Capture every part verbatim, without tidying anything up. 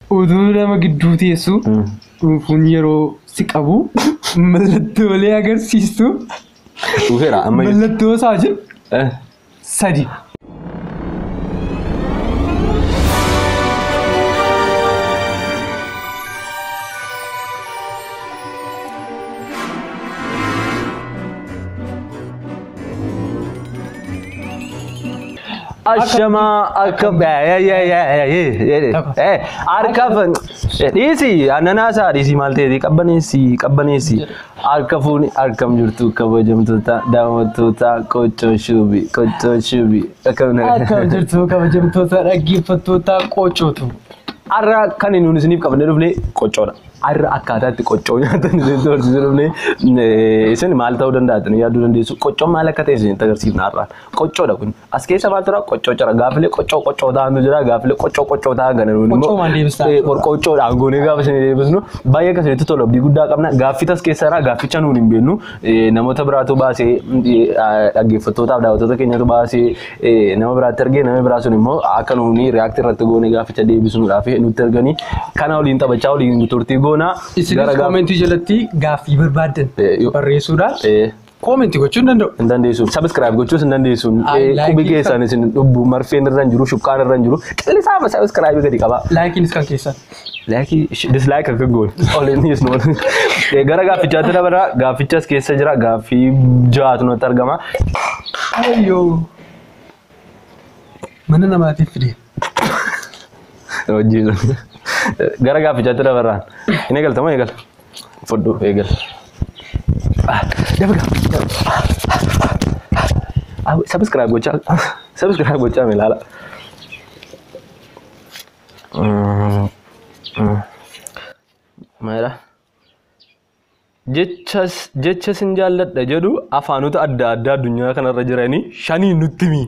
Uduu nama gidduu teessu dhuunfuun yeroo si qabu mallattoolee agarsiistu. Dhufeera amma mallattoo isaa jedhu sadi. Ashama akaba ya ya ya ya eh arkafan disi ananasa disi maltedi qabbanesi qabbanesi arkafuni arkam jirtu kabajamtuta daawwattoota qoccoo shubi qoccoo shubi akam arkam jirtu kabajamtuta dhaggeeffattoota qoccootu arra kan inni isiniif qabne dhufne qoccoodha arra akkaataatti qoccoo nyaatan isin doorsisu dhufne isin maal ta'uu danda'atan yaaduu dandeessu qoccoo maal akka ta'e isin agarsiifna arra qoccoodha kun as keessa maal tura qoccoo jira gaafilee qoccoo qoccoo ta'antu jira gaafilee qoccoo qoccoo ta'an gana nuun immoo qoccoo goonee gaafa isin deebisnu baay'ee akkasitti tola abdii guddaa qabna gaaffitas keessa irraa gaafficha nuun hin beeknu namoota biraatu baasee dhaggeeffattootaaf daawwattoota keenyatu baasee nama biraatti argee nama biraa sun immoo akka nuuni reaaktii irratti goonee gaafficha deebisnuudhaaf nutti arganii kana waliin taphachaa waliin turtii goona gara koomentii jalatti gaaffii barbaadan barreessuudhaan koomentii gochuun danda'u hin dandeessu subscribe gochuus hin dandeessu qubi keessan isin dhubbu marfeen irra jiru shukkaan irra jiru qillisaa ma subscribe gadi qaba laakiinis kan keessan laakii dislike akka goon all is not gara gaaffichaatti dabara gaaffichas keessa jira gaaffii jaatu nutti argama ayyo mana namaatiif fide Ojiin gara gaaffichaatti dabaraan inni eegaltamoo eegal fudhu eegal dabaga subscribe gochaa subscribe gochaa milaala maayidha jechas jechas hin jaalladha jedhu afaanota adda addaa addunyaa kanarra jiranii shanii nutti himi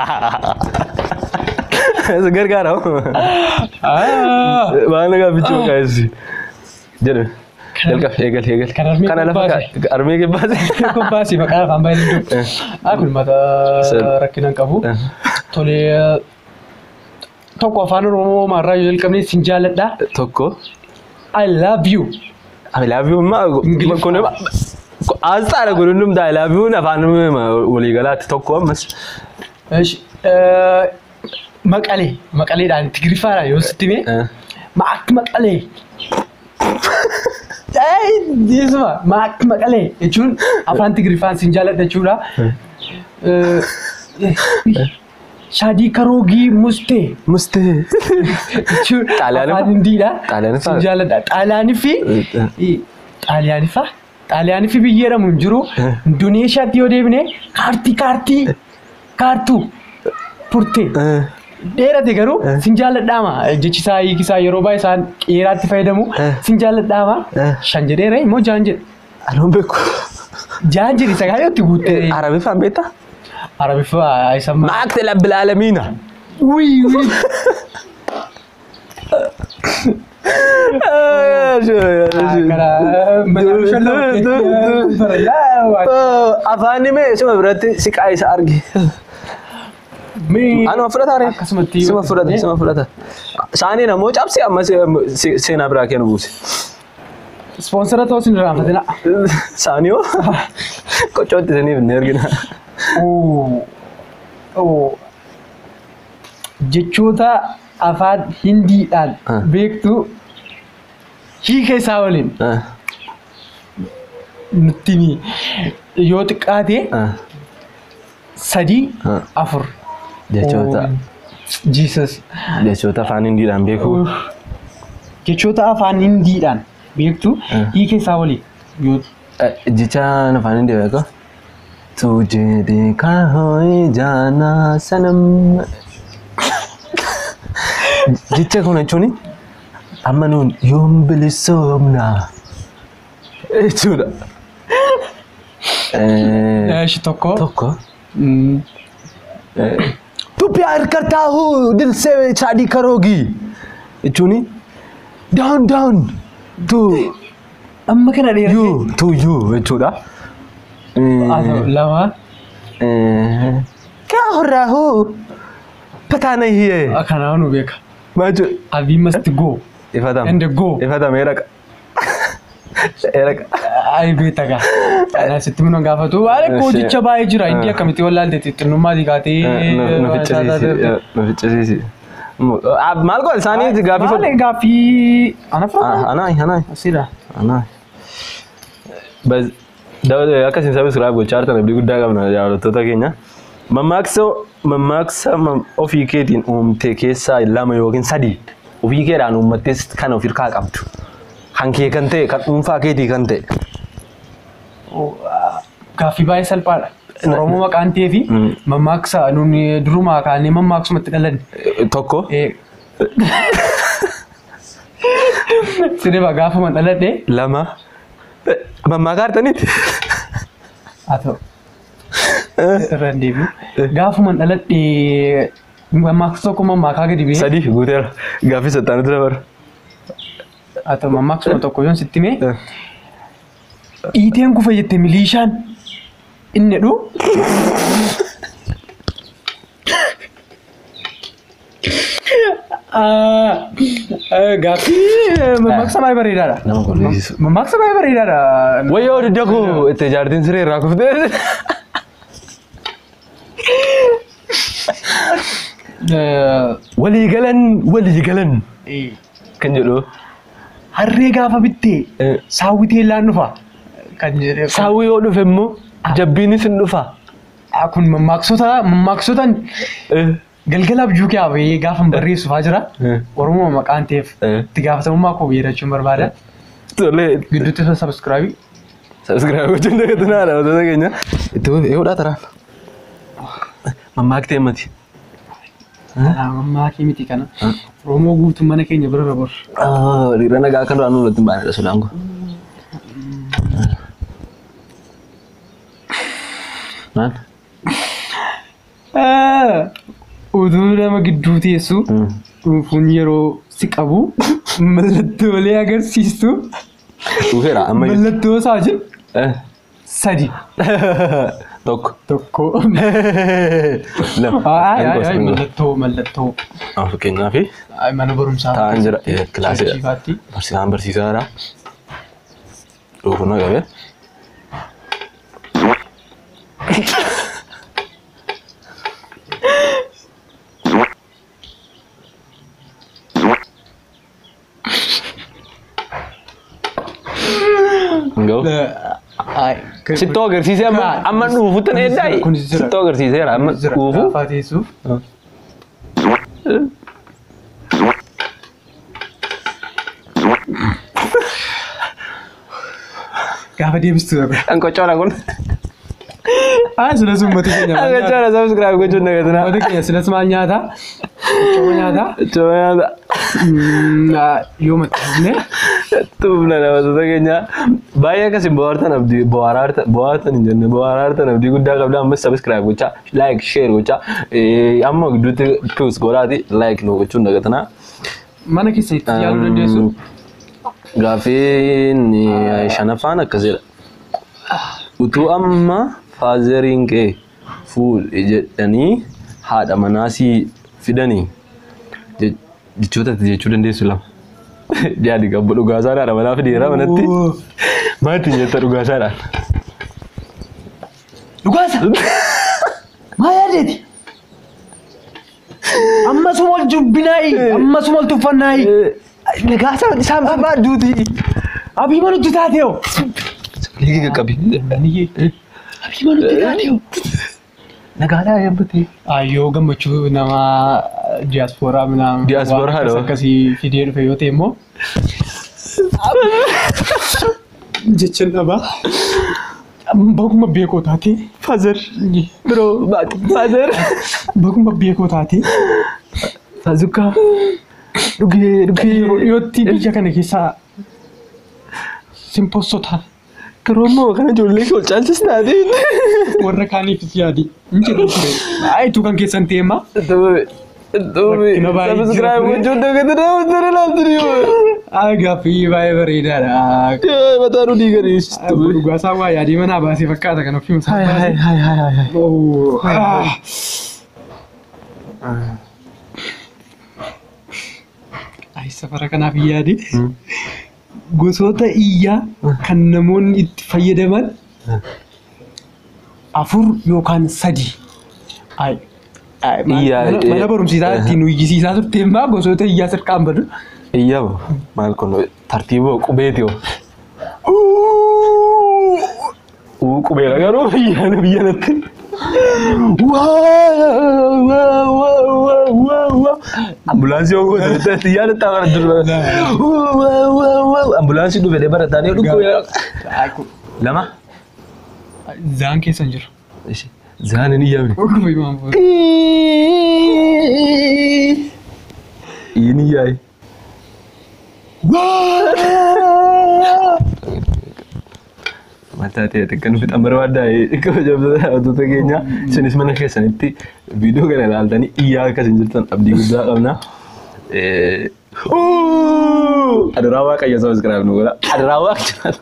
gargaara waan gaaffichi maqaayessi jedhu jalqab eegal eegal kana lafa armee kibbaase kibbaase maqaa afaan baay'ee kun mata rakkinaan qabu tolee tokko afaan oromoo maarraa yoo jalqabne sin jaalladha tokko I love you I love you ma kun asxaadha kun hundumtaa I love you afaan waliigalaatti tokko ammas Maqalee maqaleedhaan Tigrifaadhaan yoo sittime maak maqalee ay disuma maak maqalee jechuun afaan Tigrifaan sin jaalladha jechuudha Shadi karoogii mustee mustee jechuun afaan Hindiidha sin jaalladha xaaliyaanii fi xaaliyaanii fa xaaliyaanii fi biyya jedhamu hin jiru Indoneeshiyaatti yoo deebine kaartii kaartii kaartuu purtee dheerate garuu sin jaalladhaama jechisaa hiikisaa yeroo baay'ee isaan qeeraatti fayyadamu sin jaalladhaama shan jedheera immoo jaan jedhe aloon beeku jaan jedhe isa gaayotti guutte arabiffaan beektaa arabiffa aysamma maakte labbil aalamiina wii wii afaan himee isuma biratti siqaa isa arge Ano fudhata re? Akkasumatti sima fudhata sima fudhata. Saani namoo cabsi amma seenaa biraa kennu buuse. Sponsora ta'uu sin raanfatina. Saani oo qoccootti saniif hin ergina. Oo oo jechoota afaan Hindiidhaan beektu hiika isaa waliin nutti yoo xiqqaate sadii afur. Jechoota Jesus jechoota afaan Hindiidhaan beeku jechoota afaan Hindiidhaan beektu hiika isaa waliin jechaan afaan Hindii beeku tujhe dekha hoye jana sanam jecha kana jechuun amma nuun yoom bilisoomna jechuudha Eesh tokko tokko तू प्यार करता हूँ दिल से शादी करोगी इचुनी down down तू अम्मा क्या नड़ी यू तू यू इचुड़ा लवा क्या हो रहा हो पता नहीं है खाना उन्हें बेक मैं जो अभी मस्त गो Ifatam. And go. Ifatam eraq. Eraq. Ay beeta gaa. Ana sitti mun gaafatu. Waale kooticha baay'ee jira. Indi akkamitti wallaalde xixinnummaa digaatee. Na ficcisiisi. Na ficcisiisi. Maal godhe isaanii gaaffii fudhu. Maal gaaffii ana fudhata? Anaay anaay. Asira. Anaay. Bas dawaa akkasiin subscribe gochaa jirtan abdii guddaa qabna jaallattoota keenya. Mammaaksa mammaaksa ofii keetiin uumte keessaa lama yookiin sadii ofii keedhaan uummattes kan of hirkaa qabdu. Kan kee kan ta'e kan dhuunfaa keetii kan ta'e. Gaaffii baay'ee salphaadha. Oromoo maqaan ta'ee fi mammaaksa nuuni durumaa kaanee mammaaksumatti dhalanne. Tokko. Sirba gaafa man dhaladhe. Lama. Mammaakaa hartaniiti. Haa ta'u. Irra deebi'u. Gaafa man dhaladhe mammaaksa tokko mammaakaa gadi bee. Sadii guuteera. Gaaffii sattaanitti dabaru. Haa ta'u mammaaksuma tokko yoon sitti mee. Dhiiteen kufa jette milishaan inni dhu. Gaaffii mammaaksa baay'ee bareedaadha. Nama kolleessisu. Mammaaksa baay'ee bareedaadha. Wayyoo didda koo itti jaartiin siree irraa kuftee. Walii galan walii galan kan jedhu. Harree gaafa bittee saawwitee laan dhufa kan jedhe. Saawwi yoo dhufe immoo jabbiinis hin dhufa. Kun mammaaksota mammaaksota galgala abjuu kee abee gaafa barreessuufaa jira. Oromoo maqaan ta'eef itti gaafatamummaa koo beerachuun barbaada. Tolee. Gidduutti subscribe. Subscribe gochuun dagatunaadha wantoota keenya. Itti eeguudhaa taraan. Mammaaktee mati. Mammaakii miti kana. Oromoo guutuu mana keenya bira rabor. Dhiira nagaa akka duraan nuti hin baanedha sodaan kun. Maal? Utuu nama gidduu teessu dhuunfuun yeroo si qabu mallattoolee agarsiistu. Dhufeera amma. Mallattoo isaa jiru sadi. Tokko. Tokko. Lama. Mallattoo mallattoo. Fakkeenyaaf mana barumsaa. Taa'an jira kilaasidha. Barsiisaan barsiisaadha. Dhuufuna qabee. Go. Sittoo agarsiisee amma amma dhuufutti na eeddaay. Sittoo agarsiiseera amma dhuufu. Gaafa teessuuf. Gaafa deebistu dha. An qocoora kun. Ah sila summatu keenya. An qocoora subscribe gochuun dagatina. Mata keenya silas maal nyaata? Cooma nyaata? Cooma nyaata. Yoo maxxanne. Tuumna namoota keenya baay'ee akkasiin bohaartan abdii bohaartan hin jenne bohaartan abdii guddaa qabda ammas subscribe gochaa like share gochaa amma gidduutti plus godhaati like nu gochuun dagatina. Mana keessa itti yaaluu dandeessu. Gaafiin shanaffaan akkasidha. Utuu amma faazeriin kee fuudhe jedhanii haadha manaasii fidanii jechoota jechuu dandeessu lama. Jadi gabbu dhugaasaadhaan amanaa fideera manatti. Maatiin jetta dhugaasaadhaan. Dhugaasa! Maal yaadeeti? Ammasuma ol jubbinaayi! Ammasuma ol tuffannaayi! Dhugaasa isaan barbaadduuti. Abii manutti taatee'o! Liigii qaqqabi. Abii manutti taatee'o! Nagaadaa yaabbatee. Ayyoo gammachuu nama diaspooraa minaan. Diaspooraa dha. Akkasii fidee dhufe yoo ta'e immoo. Jechaan dhabaa. Baguma beekoo taate. Faazar. Biroo baati. Faazar. Baguma beekoo taate. Faazukaa. Dhugee dhugee yeroo dhiyootti biyya kana keessaa simpoosota. Karoomoo kana ijoollee ol caalchisnaati. Warra kaaniifis yaadi. Injiru ture. Ayituu kan keessan teema. Subscribe gochuun dagatina wantoota ilaaltanii yoo. Gaaffii baay'ee bareedaadha. Mataa nu diiganii. Dhugaasaa waa yaadii manaa baasee fakkaata kan ofii masaa baasee. Hai hai hai hai. Ay safara kanaaf yaade gosoota iyyaa kan namoonni itti fayyadaman afur yookaan sadi. Ay mana barumsiisaa ittiin uyyisiisaa turte immoo gosoota iyyaa sirkaan badu. Iyyaa maal kun tartiiboo qubeeti yoo. Uu qubeera garuu iyyaa biyya natti. Ambulaansii yoo goote iyyaa natti amana dura. Ambulaansii dhufe dee barataanii dhukkubeera. Lama. Zaan keessa hin jiru. Zaan hin iyyaamne. Ogguma imaan fuudha. Iyyin iyyaayi. Mata ta'e kan fixan barbaaddaa kabajamtoota wantoota keenya isinis mana keessanitti viidiyoo kana ilaaltanii iyyaa akkasiin jirtan abdii guddaa qabna. Adaraa waaqayyo sabiskiraayib nu godha. Adaraa waaqayyo.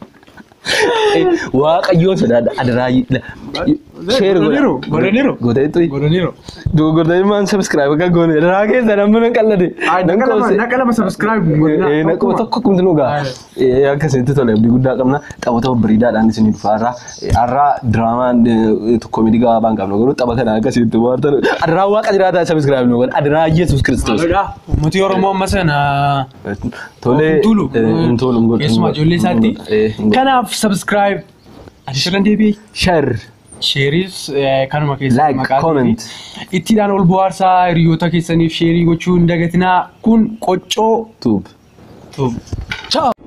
Waaqayyo sodaadha. Adaraa share godha. Godhaniiru. Godhaniiru. Godhaniiru. Dogoggortanii maan sabiskiraayib akka goone adaraa keessa namni nan qallade. Naqa lama sabiskiraayib godhina. Naqa tokko kumti nu gaa. Akkasitti tole abdii guddaa qabna. Taphoota bareedaadhaan isin dhufa har'a. Har'a diraamaan koomedii gabaabaan qabna garuu tapha kana akkasitti waartan. Adaraa waaqa jiraata sabiskiraayib nu godha. Adaraa Yesuus Kiristoos. Uummati Oromoo amma sana tole intulu keessumaa ijoollee isaatti. Kanaaf sabiskiraayib addiishaan deebi'ee. Share. Sheeris kanuma keessa Like, comment. Ittiidhaan ol bohaarsaa hiriyoota keessaniif sheerii gochuu hin dagatinaa kun qoccoo Tube. Tube. Ciao.